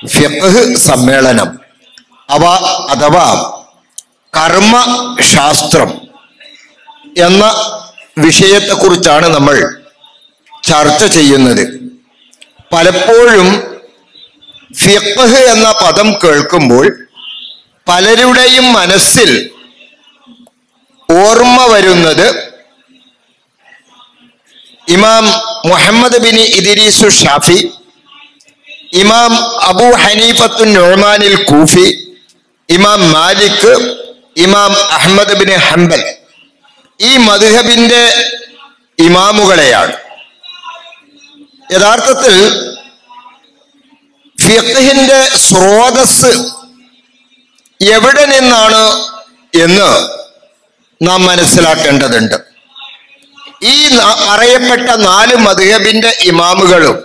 ഫിഖ്ഹ് സമ്മേളനം അഥവാ കർമ്മശാസ്ത്രം എന്ന വിഷയത്തെക്കുറിച്ചാണ് നമ്മൾ ചർച്ച ചെയ്യുന്നത്. പലപ്പോഴും ഫിഖ്ഹ് എന്ന പദം കേൾക്കുമ്പോൾ പലരുടെയും മനസ്സിൽ ഓർമ്മ വരുന്നത് ഇമാം മുഹമ്മദ് ബിൻ ഇദ്രീസ് ഷാഫി, ഇമാം അബൂ ഹനീഫത്തുൻ നുഅ്മാനിൽ കൂഫി, ഇമാം മാലിക്, ഇമാം അഹ്മദ് ബിൻ ഹംബൽ, ഈ മദ്ഹബിന്റെ ഇമാമുകളെയാണ്. യഥാർത്ഥത്തിൽ ഫിഖ്ഹിന്റെ സ്രോതസ് എവിടെ നിന്നാണ് എന്ന് നാം മനസ്സിലാക്കേണ്ടതുണ്ട്. ഈ പറയപ്പെട്ട 4 മദ്ഹബിന്റെ ഇമാമുകളും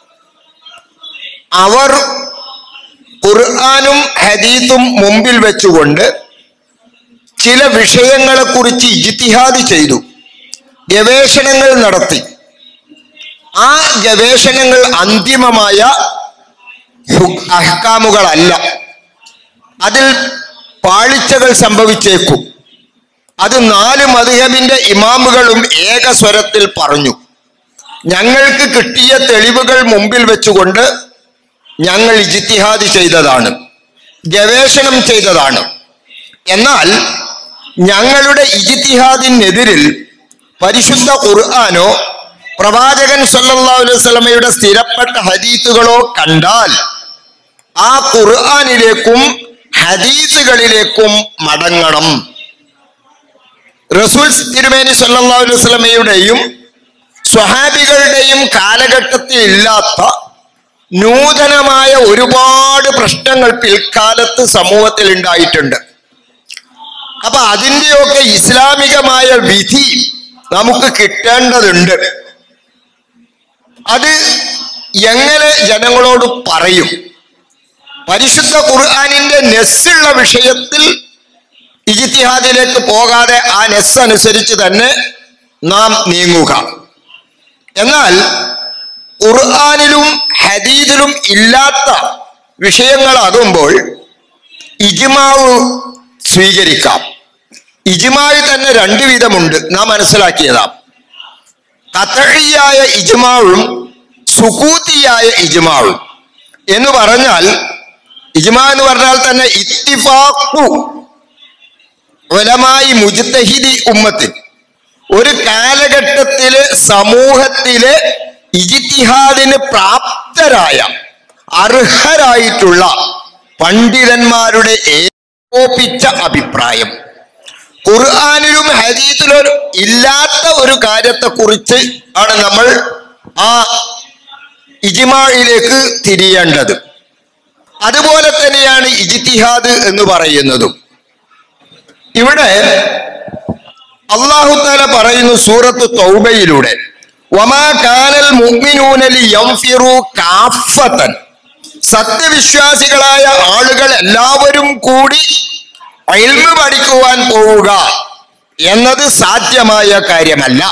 അവർ ഖുർആനും ഹദീസും മുമ്പിൽ വെച്ചുകൊണ്ട് ചില വിഷയങ്ങളെ കുറിച്ച് ഇജ്തിഹാദ് ചെയ്തു, ഗവേഷണങ്ങൾ നടത്തി. ആ ഗവേഷണങ്ങൾ അന്തിമമായ അഹ്കാമുകളല്ല, അതിൽ പാളിച്ചകൾ സംഭവിച്ചേക്കും. അത് 4 മദ്ഹബിന്റെ ഇമാമുകളും ഏകസ്വരത്തിൽ പറഞ്ഞു. ഞങ്ങൾക്ക് കിട്ടിയ തെളിവുകൾ മുമ്പിൽ വെച്ചുകൊണ്ട് ഞങ്ങൾ ഇജ്തിഹാദ് ചെയ്തതാണ്, ഗവേഷണം ചെയ്തതാണ്. എന്നാൽ ഞങ്ങളുടെ ഇജ്തിഹാദിനെതിരിൽ പരിശുദ്ധ ഖുർആനോ പ്രവാചകൻ സല്ലല്ലാഹു അലൈഹി വസല്ലമയുടെ സ്ഥിരപ്പെട്ട ഹദീസുകളോ കണ്ടാൽ ആ ഖുർആനിലേക്കും ഹദീസുകളിലേക്കും മടങ്ങണം. റസൂൽ തിരുമേനി സല്ലല്ലാഹു അലൈഹി വസല്ലമയുടെയും സ്വഹാബികളുടെയും കാലഘട്ടത്തിൽ ഇല്ലാത്ത നൂതനമായ ഒരുപാട് പ്രശ്നങ്ങൾ പിൽക്കാലത്ത് സമൂഹത്തിൽ ഉണ്ടായിട്ടുണ്ട്. അപ്പൊ അതിൻ്റെയൊക്കെ ഇസ്ലാമികമായ വിധി നമുക്ക് കിട്ടേണ്ടതുണ്ട്. അത് എങ്ങനെ ജനങ്ങളോട് പറയും? പരിശുദ്ധ ഖുർആനിന്റെ നെസ്സുള്ള വിഷയത്തിൽ ഇജ്തിഹാദിലേക്ക് പോകാതെ ആ നെസ് അനുസരിച്ച് തന്നെ നാം നീങ്ങുക. എന്നാൽ ഖുർആനിലും ഹദീസിലും ഇല്ലാത്ത വിഷയങ്ങളാകുമ്പോൾ ഇജ്മാവ് സ്വീകരിക്കാം. ഇജ്മാവ് തന്നെ 2 വിധമുണ്ട്, നാം മനസ്സിലാക്കിയതാ. ഖത്ഈയായ ഇജ്മാവും സുകൂതിയായ ഇജ്മാവും എന്ന് പറഞ്ഞാൽ, ഇജ്മാ എന്ന് പറഞ്ഞാൽ തന്നെ ഇത്തിഫാഖു ഉലമായി മുജ്തഹിദി ഉമ്മത്തിൽ, ഒരു കാലഘട്ടത്തിലെ സമൂഹത്തിലെ ഇജ്തിഹാദിന് പ്രാപ്തരായ അർഹരായിട്ടുള്ള പണ്ഡിതന്മാരുടെ ഏകോപിച്ച അഭിപ്രായം. ഖുർആനിലും ഹദീസിലും ഇല്ലാത്ത ഒരു കാര്യത്തെക്കുറിച്ച് ആണ് നമ്മൾ ആ ഇജ്മാഇലേക്ക് തിരിയേണ്ടത്. അതുപോലെ തന്നെയാണ് ഇജ്തിഹാദ് എന്ന് പറയുന്നതും. ഇവിടെ അല്ലാഹു തആല പറയുന്നു സൂറത്ത് തൗബയിലൂടെ, വമാ കാനൽ മുഅ്മിനൂന ലിയൻഫിറു കാഫത്തൻ, സത്യവിശ്വാസികളായ ആളുകൾ എല്ലാവരും കൂടി ഇൽമ് പഠിക്കുവാൻ പോവുക എന്നത് സാധ്യമായ കാര്യമല്ല.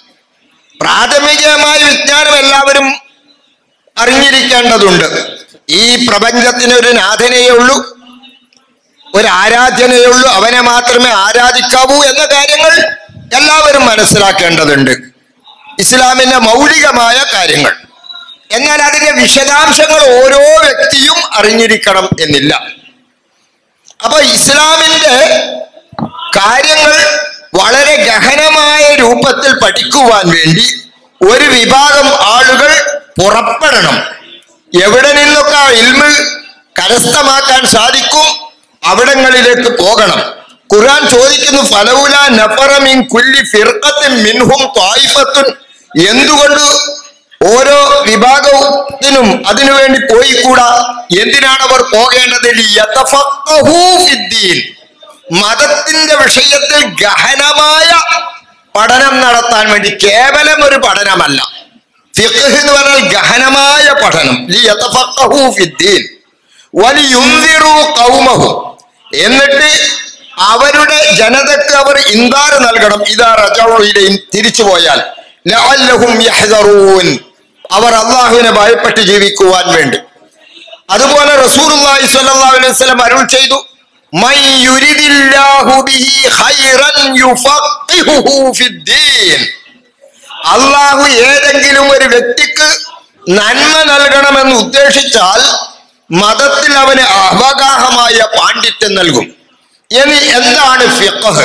പ്രാഥമികമായ വിജ്ഞാനം എല്ലാവരും അറിഞ്ഞിരിക്കേണ്ടതുണ്ട്. ഈ പ്രപഞ്ചത്തിനൊരു നാഥനേ ഉള്ളൂ, ഒരു ആരാധ്യനേ ഉള്ളൂ, അവനെ മാത്രമേ ആരാധിക്കാവൂ എന്ന കാര്യങ്ങൾ എല്ലാവരും മനസ്സിലാക്കേണ്ടതുണ്ട്. ഇസ്ലാമിന്റെ മൗലികമായ കാര്യങ്ങൾ. എന്നാൽ അതിന്റെ വിശദാംശങ്ങൾ ഓരോ വ്യക്തിയും അറിഞ്ഞിരിക്കണം എന്നില്ല. അപ്പൊ ഇസ്ലാമിന്റെ കാര്യങ്ങൾ വളരെ ഗഹനമായ രൂപത്തിൽ പഠിക്കുവാൻ വേണ്ടി ഒരു വിഭാഗം ആളുകൾ പുറപ്പെടണം. എവിടെ നിന്നൊക്കെ ഇൽമ് കരസ്ഥമാക്കാൻ സാധിക്കും അവിടങ്ങളിലേക്ക് പോകണം. ഖുർആൻ ചോദിക്കുന്നു, ഫലൗലാ നഫറ മിൻ കുല്ലി ഫിർഖത്തിൻ മിൻഹും ത്വായിഫത്തുൻ, എന്തുകൊണ്ട് ഓരോ വിഭാഗത്തിനും അതിനുവേണ്ടി പോയിക്കൂടാ? എന്തിനാണ് അവർ പോകേണ്ടത്? ലിയതഫഖഹു ഫിദ്ദീൻ, മതത്തിന്റെ വിഷയത്തിൽ ഗഹനമായ പഠനം നടത്താൻ വേണ്ടി. കേവലം ഒരു പഠനമല്ല, ഫിഖ്ഹ് എന്ന് പറഞ്ഞാൽ ഗഹനമായ പഠനം. ലിയതഫഖഹു ഫിദ്ദീൻ വലിയുൻദിറു ഖൗമഹും, എന്നിട്ട് അവരുടെ ജനതക്ക് അവർ ഇൻദാർ നൽകണം. ഇദാ റജഉ ഇലൈഹിം, തിരിച്ചു പോയാൽ. ലഅല്ലഹും യഹ്ദറൂൻ, അവർ അള്ളാഹുവിനെ ഭയപ്പെട്ട് ജീവിക്കുവാൻ വേണ്ടി. അതുപോലെ റസൂലുള്ളാഹി സ്വല്ലല്ലാഹു അലൈഹി വസല്ലം അരുൾ ചെയ്തു, മൻ യുരിദില്ലാഹു ബിഹി ഖൈറൻ യുഫഖിഹുഹു ഫിദ്ദീൻ. അല്ലാഹു ഏതെങ്കിലും ഒരു വ്യക്തിക്ക് നന്മ നൽകണമെന്ന് ഉദ്ദേശിച്ചാൽ മതത്തിൽ അവന് അവഗാഹമായ പാണ്ഡിത്യം നൽകും. ഇനി എന്താണ് ഫിഖ്ഹ്?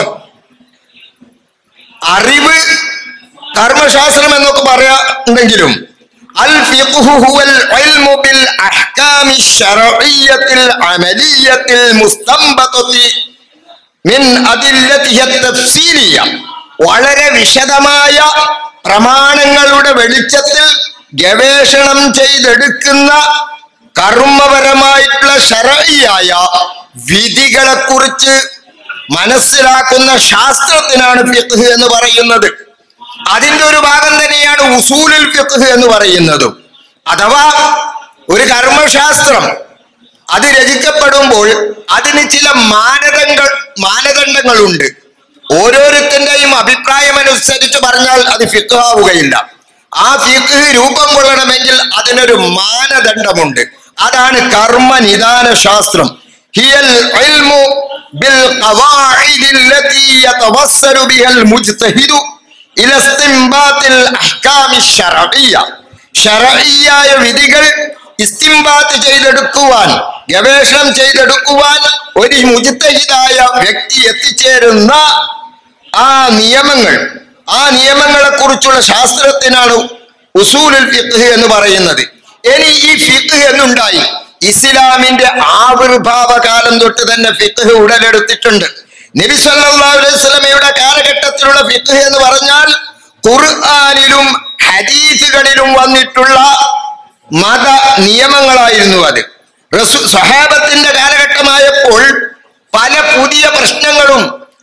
അറിവ്, കർമ്മശാസ്ത്രം എന്നൊക്കെ പറയാണ്ടെങ്കിലും അൽ ഫിഖ്ഹു ഹുവൽ ഇൽമു ബിൽ അഹ്കാമി ശർഇയ്യത്തിൽ അമലിയ്യത്തിൽ മുസ്തംബതതി മിൻ അദില്ലതിഹി തഫ്സീലിയ. വളരെ വിശദമായ പ്രമാണങ്ങളുടെ വെളിച്ചത്തിൽ ഗവേഷണം ചെയ്തെടുക്കുന്ന കർമ്മപരമായിട്ടുള്ള ശർഇയായ വിധികളെ കുറിച്ച് മനസ്സിലാക്കുന്ന ശാസ്ത്രത്തിനാണ് ഫിഖ്ഹ് എന്ന് പറയുന്നത്. അതിന്റെ ഒരു ഭാഗം തന്നെയാണ് ഉസൂലുൽ ഫിഖ്ഹ് എന്ന് പറയുന്നതും. അഥവാ ഒരു കർമ്മശാസ്ത്രം അത് രചിക്കപ്പെടുമ്പോൾ അതിന് ചില മാനദണ്ഡങ്ങളുണ്ട്. ഓരോരുത്തരുടെയും അഭിപ്രായമനുസരിച്ച് പറഞ്ഞാൽ അത് ഫിഖ്ഹ് ആവുകയില്ല. ആ ഫിഖ്ഹ് രൂപം കൊള്ളണമെങ്കിൽ അതിനൊരു മാനദണ്ഡമുണ്ട്. അതാണ് കർമ്മനിദാന ശാസ്ത്രം. ഹിയൽ ഇൽമു ബിൽ ഖവാഇദിൽ ലതി യതവസ്സലു ബിഹൽ മുജ്തഹിദു ഇല ഇസ്തിംബാത്തിൽ അഹ്കാമി ശർഇയ്യ. ശർഇയ്യായ വിധികൾ ഇസ്തിംബാത്ത് ചെയ്തെടുക്കുവാൻ, ഗവേഷണം ചെയ്തെടുക്കുവാൻ ഒരു മുജ്തഹിദായ വ്യക്തി എത്തിച്ചേരുന്ന ആ നിയമങ്ങളെ കുറിച്ചുള്ള ശാസ്ത്രത്തിനാണ് ഉസൂലുൽ ഫിഖ്ഹ് എന്ന് പറയുന്നത്. ഇനി ഈ ഫിഖ്ഹ് എന്നുണ്ടായി, ഇസ്ലാമിന്റെ ആവിർഭാവ കാലം തൊട്ട് തന്നെ ഫിഖ്ഹ് ഉടലെടുത്തിട്ടുണ്ട്. നബി സല്ലല്ലാഹു അലൈഹി വസല്ലമയുടെ കാലഘട്ടത്തിലുള്ള ഫിഖ്ഹ് എന്ന് പറഞ്ഞാൽ ഖുർആനിലും ഹദീസുകളിലും വന്നിട്ടുള്ള മത നിയമങ്ങളായിരുന്നു അത്. സ്വഹാബത്തിന്റെ കാലഘട്ടമായപ്പോൾ പല പുതിയ പ്രശ്നങ്ങളും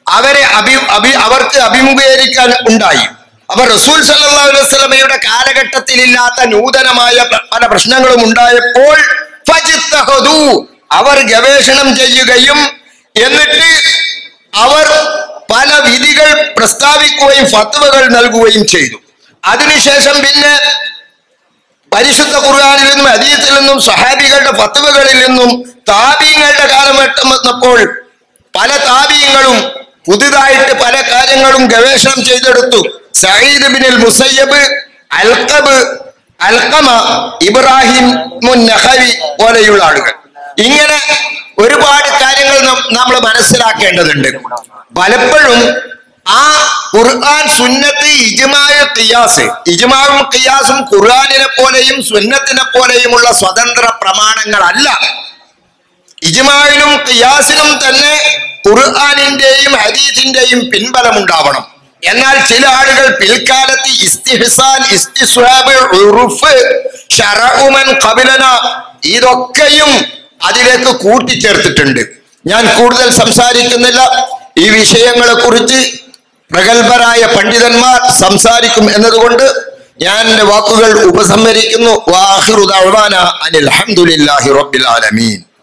അവർക്ക് അഭിമുഖീകരിക്കാൻ ഉണ്ടായി. അപ്പൊ റസൂൽ സല്ലല്ലാഹു അലൈഹി വസല്ലമയുടെ കാലഘട്ടത്തിൽ ഇല്ലാത്ത നൂതനമായ പല പ്രശ്നങ്ങളും ഉണ്ടായപ്പോൾ ഫജ്തഹദു, അവർ ഗവേഷണം ചെയ്യുകയും എന്നിട്ട് അവർ പല വിധികൾ പ്രസ്താവിക്കുകയും ഫത്വകൾ നൽകുകയും ചെയ്തു. അതിനുശേഷം പിന്നെ പരിശുദ്ധ ഖുർആനിൽ നിന്നും ഹദീസിൽ നിന്നും സ്വഹാബികളുടെ ഫത്വകളിൽ നിന്നും താബീങ്ങളുടെ കാലഘട്ടം വന്നപ്പോൾ പല താബീങ്ങളും പുതുതായിട്ട് പല കാര്യങ്ങളും ഗവേഷണം ചെയ്തെടുത്തു. സഈദ് ഇബ്നുൽ മുസയ്യബ്, അൽഖമ, ഇബ്രാഹിം നഖവി പോലെയുള്ള ആളുകൾ. ഇങ്ങനെ ഒരുപാട് കാര്യങ്ങൾ നമ്മൾ മനസ്സിലാക്കേണ്ടതുണ്ട്. പലപ്പോഴും ആ ഖുർആൻ, സുന്നത്ത്, ഇജ്മാഉം ഖിയാസും ഖുർആനിനെ പോലെയും സുന്നത്തിനെ പോലെയുമുള്ള സ്വതന്ത്ര പ്രമാണങ്ങളല്ല. ഇജ്മാഇനും ഖിയാസിനും തന്നെ ഖുർആനിന്റെയും ഹദീസിന്റെയും പിൻബലം ഉണ്ടാവണം. എന്നാൽ ചില ആളുകൾ പിൽക്കാലത്ത് ഇസ്തിഹ്സാൻ, ഇസ്തിസ്വാബ്, ഉറുഫ്, ശറഉ മൻ ഖബലന ഇതൊക്കെയും അതിലേക്ക് കൂട്ടിച്ചേർത്തിട്ടുണ്ട്. ഞാൻ കൂടുതൽ സംസാരിക്കുന്നില്ല. ഈ വിഷയങ്ങളെ കുറിച്ച് പ്രഗത്ഭരായ പണ്ഡിതന്മാർ സംസാരിക്കും എന്നതുകൊണ്ട് ഞാൻ എന്റെ വാക്കുകൾ ഉപസംഹരിക്കുന്നു. വാഖിറു ദഅ്വാനാ അനിൽ ഹംദുലില്ലാഹി റബ്ബിൽ ആലമീൻ.